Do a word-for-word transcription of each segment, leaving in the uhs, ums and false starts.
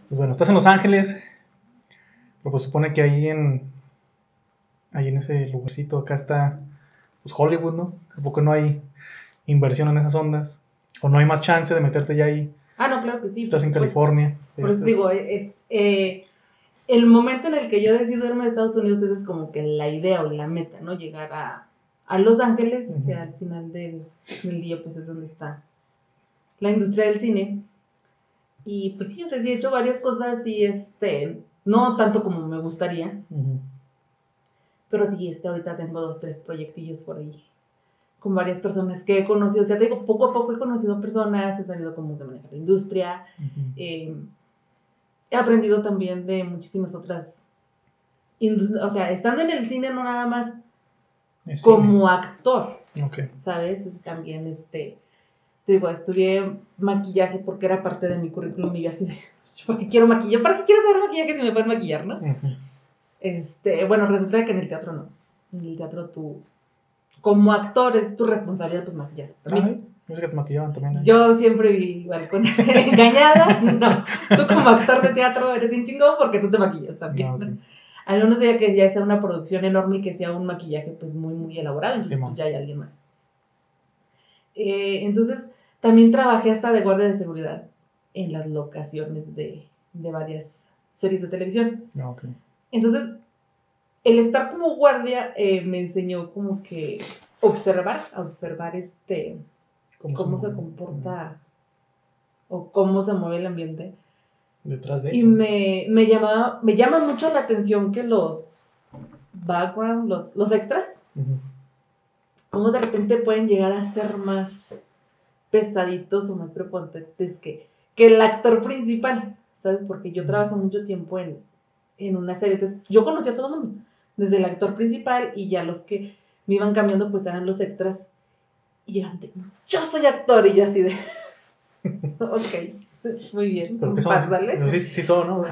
Pues bueno, estás en Los Ángeles, pero pues supone que ahí en, ahí en ese lugarcito acá está pues Hollywood, ¿no? ¿A poco no hay inversión en esas ondas? ¿O no hay más chance de meterte ya ahí? Ah, no, claro que sí, Estás por en supuesto. California. Por eso Estás... digo, es eh, el momento en el que yo decido irme a Estados Unidos, esa es como que la idea o la meta, ¿no? Llegar a, a Los Ángeles, uh-huh. que al final del, del día pues es donde está la industria del cine. Y pues sí, o sea, sí he hecho varias cosas y este, no tanto como me gustaría, Uh-huh. pero sí, este, ahorita tengo dos, tres proyectillos por ahí con varias personas que he conocido. O sea, te digo, poco a poco he conocido personas, he sabido cómo se maneja la industria, Uh-huh. eh, he aprendido también de muchísimas otras industrias. O sea, estando en el cine no nada más es como cine. actor, Okay. ¿sabes? Es también, este, te digo, estudié maquillaje porque era parte de mi currículum y yo así de, ¿para qué quiero maquillar? ¿Para qué quiero saber maquillaje si me pueden maquillar, no? Uh-huh. Este, bueno, resulta que en el teatro no. En el teatro tú, como actor, es tu responsabilidad, pues, maquillar también. Ay, yo sé que te maquillaban también ahí. Yo siempre vi igual con engañada, no. Tú como actor de teatro eres un chingón porque tú te maquillas también. No, okay. Al menos ya que ya sea una producción enorme y que sea un maquillaje pues muy, muy elaborado, entonces Sí, pues ya hay alguien más. Eh, entonces, también trabajé hasta de guardia de seguridad en las locaciones de, de varias series de televisión. Okay. Entonces, el estar como guardia eh, me enseñó como que observar, a observar este, ¿Cómo, cómo se, se comporta uh-huh. o cómo se mueve el ambiente. Detrás de Y me, me, llama, me llama mucho la atención que los background, los, los extras, uh-huh. cómo de repente pueden llegar a ser más pesaditos o más prepotentes que, que el actor principal, ¿sabes? Porque yo trabajé mucho tiempo en, en una serie, entonces yo conocí a todo el mundo, desde el actor principal y ya los que me iban cambiando pues eran los extras y llegan de, yo soy actor y yo así de, ok, muy bien, pero que son, pásale. Pero sí, sí son, ¿no?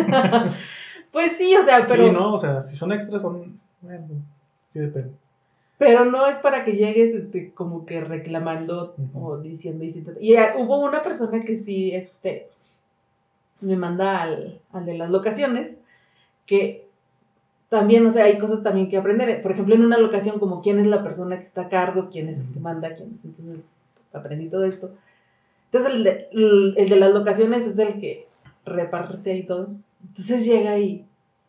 Pues sí, o sea, pero... Sí, no, o sea, si son extras son, bueno, sí depende. Pero no es para que llegues este, como que reclamando uh-huh. o diciendo y diciendo. Y uh, hubo una persona que sí, este, me manda al, al de las locaciones, que también, o sea, hay cosas también que aprender. Por ejemplo, en una locación, como quién es la persona que está a cargo, quién es el que manda, quién. Entonces, aprendí todo esto. Entonces, el de, el, el de las locaciones es el que reparte ahí todo. Entonces llega y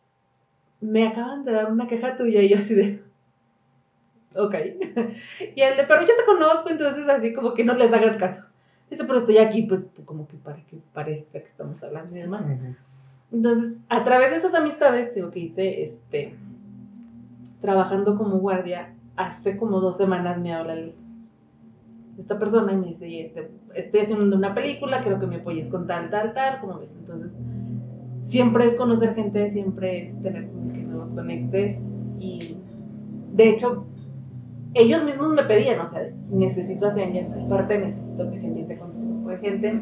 me acaban de dar una queja tuya y yo así de... Ok. Y el de, pero yo te conozco, entonces así como que no les hagas caso. Dice, pero estoy aquí, pues, como que para que parezca que estamos hablando y demás. Uh-huh. Entonces, a través de esas amistades, digo que hice, este, trabajando como guardia, hace como dos semanas me habla el, esta persona y me dice, este, estoy haciendo una película, quiero que me apoyes con tal, tal, tal, como ves. Entonces, siempre es conocer gente, siempre es tener como que nuevos conectes y, de hecho, ellos mismos me pedían, o sea, necesito hacer en tal parte, necesito que se entiende con este grupo de gente.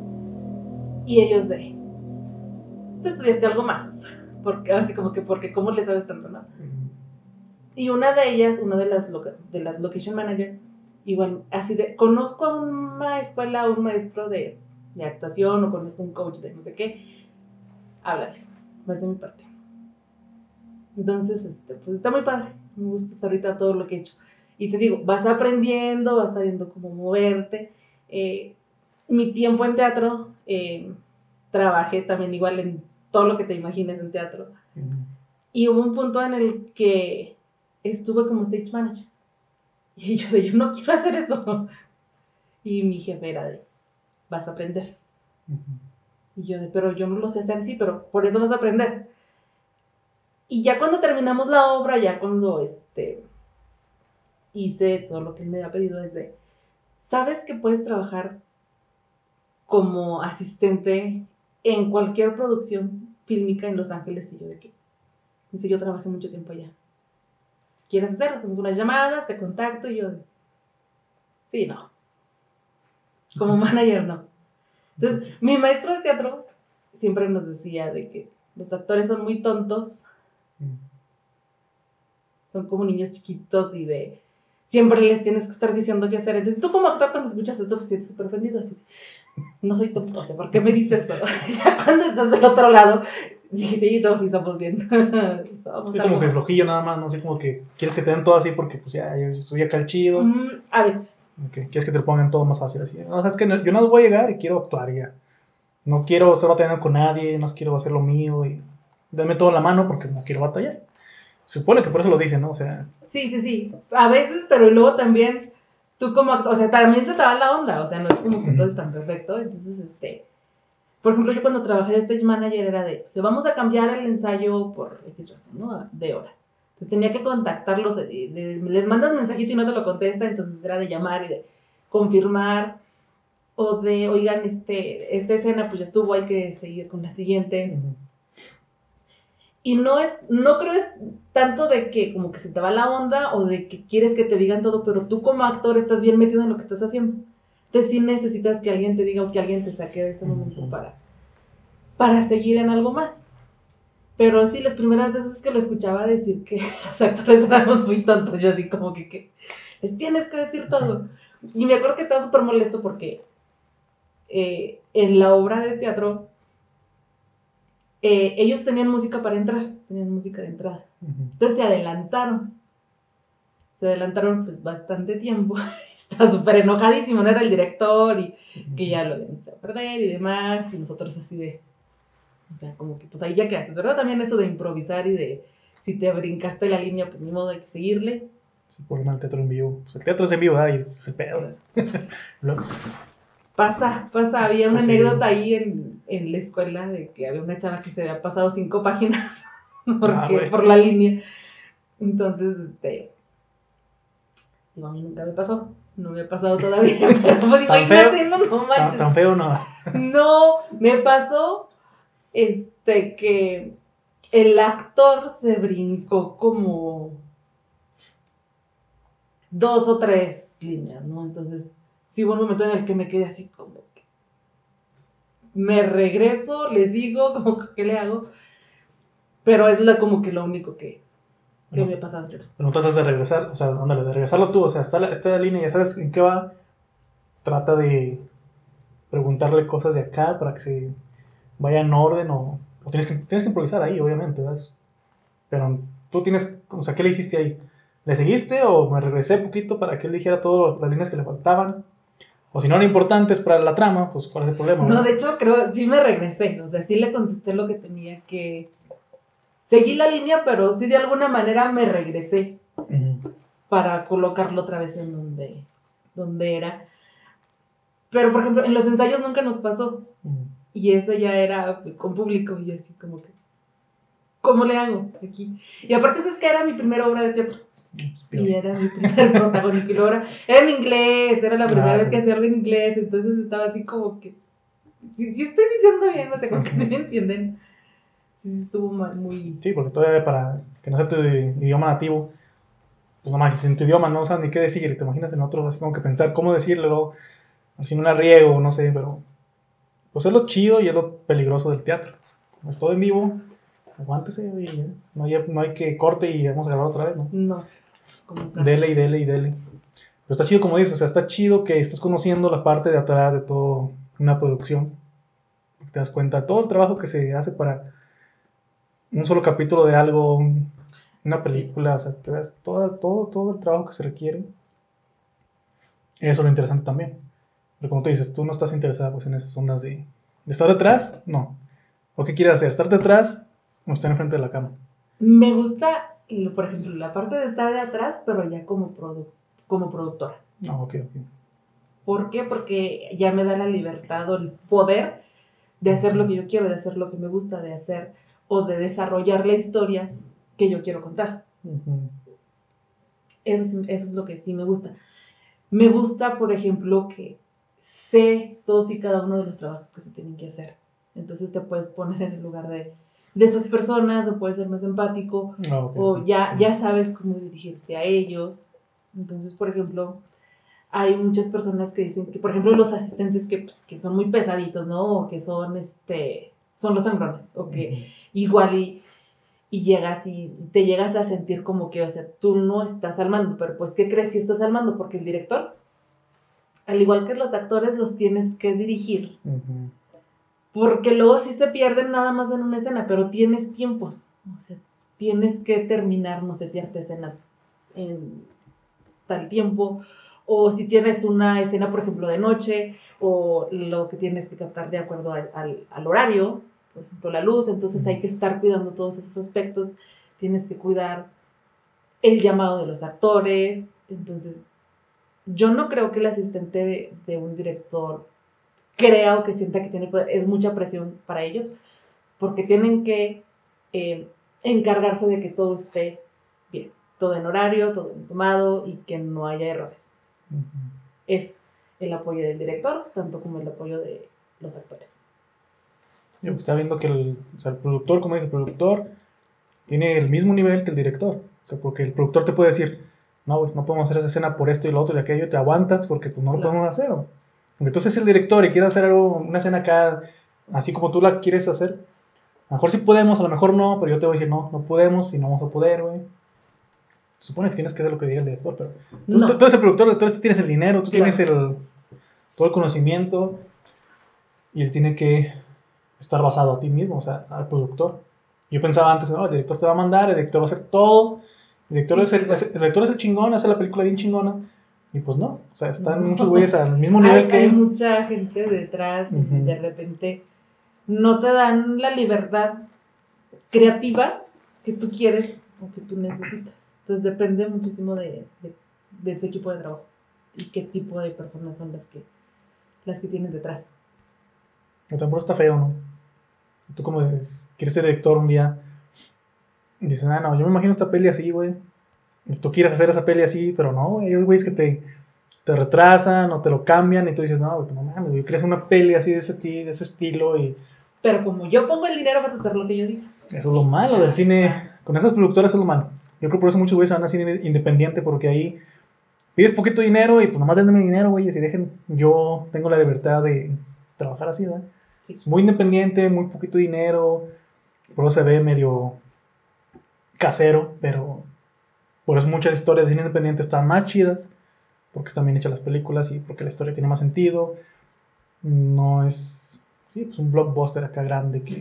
Y ellos de, tú estudiaste algo más, porque así como que, porque ¿cómo le sabes tanto, no? Uh-huh. Y una de ellas, una de las, de las location manager, igual, así de, conozco a una escuela, a un maestro de, de actuación, o conozco a un coach de no sé qué, háblale, más de mi parte. Entonces, este, pues está muy padre, me gusta ahorita todo lo que he hecho. Y te digo, vas aprendiendo, vas sabiendo cómo moverte. Eh, mi tiempo en teatro, eh, trabajé también igual en todo lo que te imagines en teatro. Uh-huh. Y hubo un punto en el que estuve como stage manager. Y yo de, yo no quiero hacer eso. Y mi jefe era de, vas a aprender. Uh-huh. Y yo de, pero yo no lo sé hacer, sí, pero por eso vas a aprender. Y ya cuando terminamos la obra, ya cuando este, hice todo lo que él me había pedido, es de, ¿sabes que puedes trabajar como asistente en cualquier producción fílmica en Los Ángeles? Y yo de qué. Dice, yo trabajé mucho tiempo allá. Si quieres hacerlo, hacemos unas llamadas, te contacto. Y yo de, sí, no. Como manager, no. Entonces, mi maestro de teatro siempre nos decía de que los actores son muy tontos. Son como niños chiquitos y de... Siempre les tienes que estar diciendo qué hacer. Entonces, tú como actor, cuando escuchas esto, te sientes súper ofendido así. no soy tonto, o sea, ¿por qué me dices eso? Ya cuando estás del otro lado, dije, sí, no, sí somos bien. Somos Es algo como que más. flojillo nada más, no sé, como que quieres que te den todo así porque pues ya, yo soy acá el chido. Mm, a veces. Okay. Quieres que te lo pongan todo más fácil así. No, o sea, es que no, yo no voy a llegar y quiero actuar ya. No quiero estar batallando con nadie, no quiero hacer lo mío y dame todo en la mano porque no quiero batallar. Se supone que por eso lo dicen, ¿no? O sea, Sí, sí, sí. A veces, pero luego también tú como actor, o sea, también se te va la onda, o sea, no es como que todo es tan perfecto. Entonces, este, por ejemplo, yo cuando trabajé de stage manager era de, o sea, vamos a cambiar el ensayo por X razón, ¿no? De hora. Entonces tenía que contactarlos, de, de, les mandas mensajito y no te lo contesta, entonces era de llamar y de confirmar, o de, oigan, este, esta escena pues ya estuvo, hay que seguir con la siguiente. Uh-huh. Y no es, no creo es tanto de que como que se te va la onda o de que quieres que te digan todo, pero tú como actor estás bien metido en lo que estás haciendo. Entonces sí necesitas que alguien te diga o que alguien te saque de ese momento uh-huh. para, para seguir en algo más. Pero sí, las primeras veces que lo escuchaba decir que los actores éramos muy tontos, yo así como que, que les tienes que decir todo. Uh-huh. Y me acuerdo que estaba súper molesto porque eh, en la obra de teatro Eh, ellos tenían música para entrar, tenían música de entrada. Uh-huh. Entonces se adelantaron. Se adelantaron pues bastante tiempo. Estaba súper enojadísimo, no era el director y uh-huh. que ya lo habían hecho a perder y demás. Y nosotros así de, o sea, como que pues ahí ya qué haces, ¿verdad? También eso de improvisar y de, si te brincaste la línea, pues ni modo, hay que seguirle. Sí, por el teatro en vivo. Pues el teatro es en vivo, ¿verdad? Y es el pedo. Pasa, pasa, había una pues anécdota sí. ahí en, en la escuela de que había una chava que se había pasado cinco páginas porque, ah, por la línea. Entonces, este, digo, a mí nunca me pasó, no me ha pasado todavía, pero pues imagínate, no, no manches. Tan, tan feo no. No, me pasó, este, que el actor se brincó como dos o tres líneas, ¿no? Entonces, sí hubo un momento en el que me quedé así como que me regreso, le sigo, como que ¿qué le hago? Pero es la, como que lo único que, que bueno, me ha pasado. Pero no tratas de regresar, o sea, ándale, de regresarlo tú, o sea, está la, está la línea, ya sabes en qué va, trata de preguntarle cosas de acá para que se vaya en orden o, o tienes, que, tienes que improvisar ahí, obviamente, ¿verdad? Pero tú tienes, o sea, ¿qué le hiciste ahí? ¿Le seguiste o me regresé poquito para que él dijera todas las líneas que le faltaban? O si no eran importantes para la trama, pues ¿cuál es el problema? No, ¿verdad? De hecho, creo, sí me regresé, o sea, sí le contesté lo que tenía que... Seguí la línea, pero sí de alguna manera me regresé uh-huh. para colocarlo otra vez en donde, donde era. Pero, por ejemplo, en los ensayos nunca nos pasó. Uh-huh. Y eso ya era pues, con público, y yo así como que... ¿Cómo le hago aquí? Y aparte es que era mi primera obra de teatro. Y era mi primer protagónico. Y luego era, era en inglés, era la primera ah, vez que hacía algo en inglés. Entonces estaba así como que... Si, si estoy diciendo bien, no sé, como que si me entienden. Sí, estuvo muy... Sí, porque todavía para que no sea tu idioma nativo, pues no más, en tu idioma no sabes ni qué decir, te imaginas en otro, así como que pensar cómo decirlo, si no la riego, no sé, pero pues es lo chido y es lo peligroso del teatro. Como es todo en vivo, aguántese y no hay, no hay que corte y vamos a grabar otra vez, ¿no? No. Dele y dele y dele. Pero está chido como dices, o sea, está chido que estés conociendo la parte de atrás de toda una producción. Te das cuenta de todo el trabajo que se hace para un solo capítulo de algo, un, una película, sí. O sea, te das todo, todo, todo el trabajo que se requiere. Eso es lo interesante también. Pero como tú dices, tú no estás interesada pues, en esas ondas de, de estar detrás, no. ¿O qué quieres hacer? ¿Estar detrás o estar enfrente de la cámara? Me gusta, por ejemplo, la parte de estar de atrás, pero ya como, produ- como productora. Ah, ok, ok. ¿Por qué? Porque ya me da la libertad o el poder de hacer lo que yo quiero, de hacer lo que me gusta de hacer o de desarrollar la historia que yo quiero contar. Uh-huh. Eso, es, eso es lo que sí me gusta. Me gusta, por ejemplo, que sé todos y cada uno de los trabajos que se tienen que hacer. Entonces te puedes poner en el lugar de, de esas personas o puedes ser más empático oh, okay, o ya, okay. ya sabes cómo dirigirte a ellos. Entonces, por ejemplo, hay muchas personas que dicen que, por ejemplo, los asistentes que, pues, que son muy pesaditos, ¿no? O que son, este, son los sangrones, o que uh-huh. igual y, y llegas y te llegas a sentir como que, o sea, tú no estás al mando, pero pues, ¿qué crees si estás al mando? Porque el director al igual que los actores, los tienes que dirigir. Uh-huh. Porque luego sí se pierden nada más en una escena, pero tienes tiempos. O sea, tienes que terminar, no sé, cierta escena en tal tiempo. O si tienes una escena, por ejemplo, de noche, o lo que tienes que captar de acuerdo a, al, al horario, por ejemplo, la luz. Entonces hay que estar cuidando todos esos aspectos. Tienes que cuidar el llamado de los actores. Entonces, yo no creo que el asistente de, de un director crea o que sienta que tiene poder. Es mucha presión para ellos, porque tienen que eh, encargarse de que todo esté bien, todo en horario, todo bien tomado y que no haya errores. Uh-huh. Es el apoyo del director, tanto como el apoyo de los actores. Yo está viendo que el, o sea, el productor, como dice el productor, tiene el mismo nivel que el director. O sea, porque el productor te puede decir, no, güey, no podemos hacer esa escena por esto y lo otro y aquello, te aguantas porque pues no lo claro. podemos hacer. ¿O? Aunque tú seas el director y quieras hacer algo, una escena acá, así como tú la quieres hacer, a lo mejor sí podemos, a lo mejor no, pero yo te voy a decir, no, no podemos y no vamos a poder, güey. Se supone que tienes que hacer lo que diga el director, pero tú, no. tú, tú eres el productor, tú tienes el dinero, tú claro. tienes el, todo el conocimiento y él tiene que estar basado a ti mismo, o sea, al productor. Yo pensaba antes, no, el director te va a mandar, el director va a hacer todo, el director, sí, es, el, claro. es, el director es el chingón, hace la película bien chingona. Y pues no, o sea, están no. muchos güeyes al mismo nivel hay, que hay él. Hay mucha gente detrás uh-huh. y de repente no te dan la libertad creativa que tú quieres o que tú necesitas. Entonces depende muchísimo de, de, de tu equipo de trabajo y qué tipo de personas son las que, las que tienes detrás. No, tampoco está feo, ¿no? Tú como dices, quieres ser director un día y dices, ah, no, yo me imagino esta peli así, güey. Y tú quieres hacer esa peli así, pero no, güey, hay güeyes que te, te retrasan o te lo cambian y tú dices, no, güey, no mames, yo quiero hacer una peli así de ese, de ese estilo y... Pero como yo pongo el dinero, vas a hacer lo que yo diga. Eso es lo malo del cine, con esas productoras es lo malo. Yo creo que por eso muchos güeyes van a cine independiente, porque ahí pides poquito dinero y pues nomás denme dinero, güey, y si dejen, yo tengo la libertad de trabajar así, ¿verdad? Sí. Es muy independiente, muy poquito dinero, por eso se ve medio casero, pero por eso muchas historias de cine independiente están más chidas, porque están bien hechas las películas y porque la historia tiene más sentido. No es, sí, pues un blockbuster acá grande que...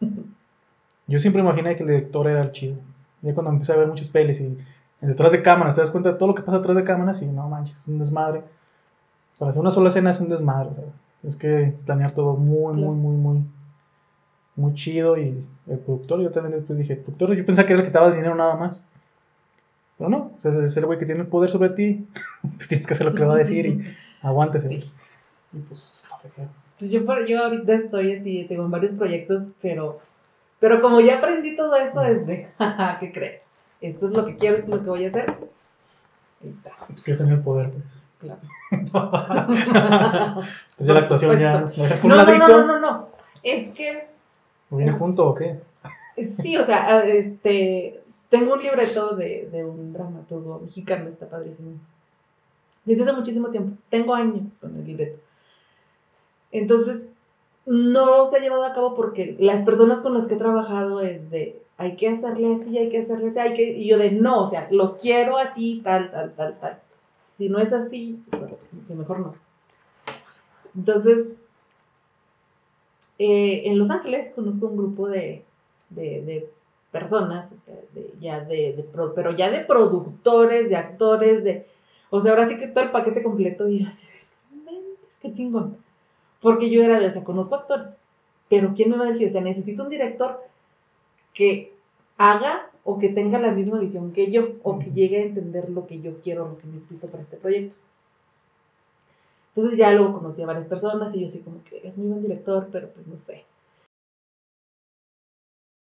Yo siempre imaginé que el director era el chido. Ya cuando empecé a ver muchas pelis y detrás de cámaras te das cuenta de todo lo que pasa detrás de cámaras y no manches, es un desmadre. Para hacer una sola escena es un desmadre, ¿verdad? Tienes que planear todo muy, muy, muy, muy, muy chido. Y el productor, yo también después dije, el productor, yo pensaba que era el que te daba el dinero nada más. Pero no, o sea, es el güey que tiene el poder sobre ti. Tú tienes que hacer lo que le va a decir y aguántese. Sí. Y pues está feo. Pues yo, yo ahorita estoy así, tengo varios proyectos, pero, pero como ya aprendí todo eso, mm. es de, ¿qué crees? Esto es lo que quiero, esto es lo que voy a hacer. Ahí está. Tú quieres tener el poder, pues. Claro. Entonces ya la actuación ya la dejas por no, un no, ladito. no, no, no, no. Es que... ¿O viene es, junto o qué? Sí, o sea, este... Tengo un libreto de, de un dramaturgo mexicano, está padrísimo. Desde hace muchísimo tiempo. Tengo años con el libreto. Entonces, no se ha llevado a cabo porque las personas con las que he trabajado es de, hay que hacerle así, hay que hacerle así, hay que... Y yo de, no, o sea, lo quiero así, tal, tal, tal, tal. Si no es así, pues mejor no. Entonces, eh, en Los Ángeles conozco un grupo de, de, de personas, o sea, de, ya de, de, pero ya de productores, de actores, de, o sea, ahora sí que todo el paquete completo y así, es que chingón, porque yo era de, o sea, conozco actores, pero ¿quién me va a decir? O sea, necesito un director que haga o que tenga la misma visión que yo, o que llegue a entender lo que yo quiero, lo que necesito para este proyecto. Entonces ya luego conocí a varias personas y yo así como que es muy buen director, pero pues no sé.